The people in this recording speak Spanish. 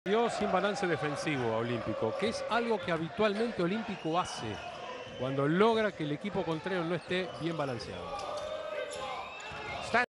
Dio sin balance defensivo a Olímpico, que es algo que habitualmente Olímpico hace cuando logra que el equipo contrario no esté bien balanceado.